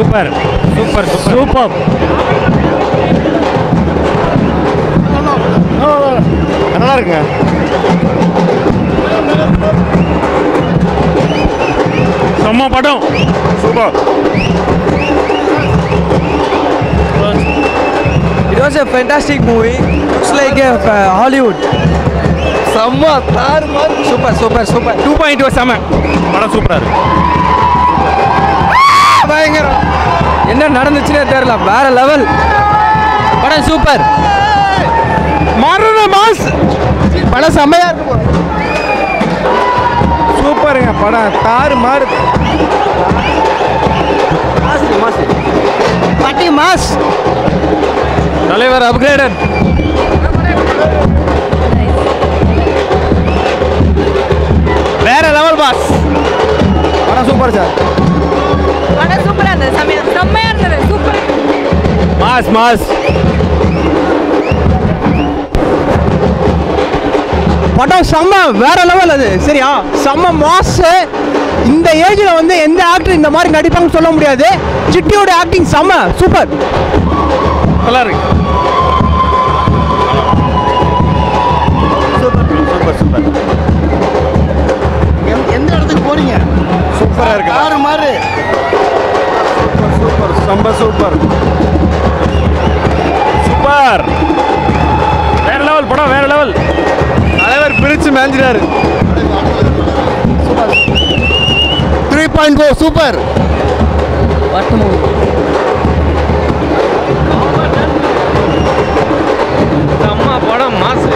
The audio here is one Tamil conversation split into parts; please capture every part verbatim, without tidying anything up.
சூப்பர் சூப்பர் சூப்பர் நல்லா இருக்குங்க. செம்ம படம் super. It was a fantastic movie. Looks like a uh, Hollywood. செம்ம தாறுமாறு. Super super super. Two point two செம்ம படம் சூப்பராக இருக்கு. பயங்கரம். என்ன நடந்துச்சுன்னே தெரியல. வேற லெவல் படம். சூப்பர். மரண மாஸ் படம் செம்மையா இருக்கு. சூப்பருங்க படம் தாறுமாறு. பட்டி மாஸ். தலைவர் அப்கிரேடட். வேற லெவல் பாஸ். படம் சூப்பர் சார். படம் சூப்பரா இருந்தது. செம்மையா செம்மையா இருந்தது. Super mass mass. படம் செம்ம வேற லெவல். அது சரியா செம்ம மாஸ். இந்த ஏஜில் வந்து எந்த ஆக்டர் இந்த மாதிரி நடிப்பாங்கன்னு சொல்ல முடியாது. சிட்டியோட ஆக்டிங் செம்ம சூப்பர். நல்லா இருக்கு. Super super super. எந்த இடத்துக்கு போறீங்க? சூப்பரா இருக்கு. ஆறு மாறு. சூப்பர் சம்ப சூப்பர் சூப்பர். வேற லெவல் படம். வேற லெவல். தலைவர் பிரிச்சு மேஞ்சினாரு. Three point four super. அம்மா படம் மாசு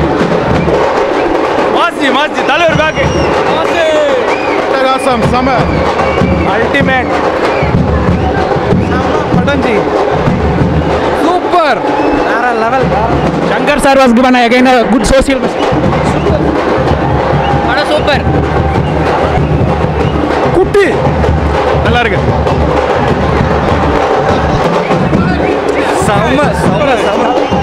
மாசி மாசி. தலைவர் பேக்கு மாசு. ராசம் சம அல்டிமேட் படம் ஜி. சூப்பர் வேற level. Shankar sir was given again a good social message. படம் சூப்பர். குட்டி நல்லா இருக்கு. செம்ம செம்ம செம்ம.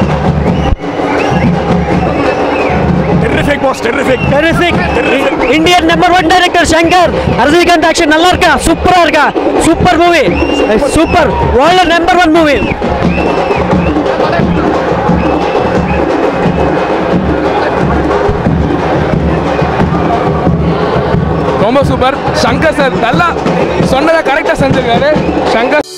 Terrific boss, terrific. Terrific. Indian number one director Shankar. Rajinikanth action நல்லா இருக்கா? சூப்பரா இருக்கா? Super movie. Super. World number one movie. ரொம்ப சூப்பர். சங்கர் சார் நல்லா சொன்னதை கரெக்டாக செஞ்சிருக்காரு. சங்கர்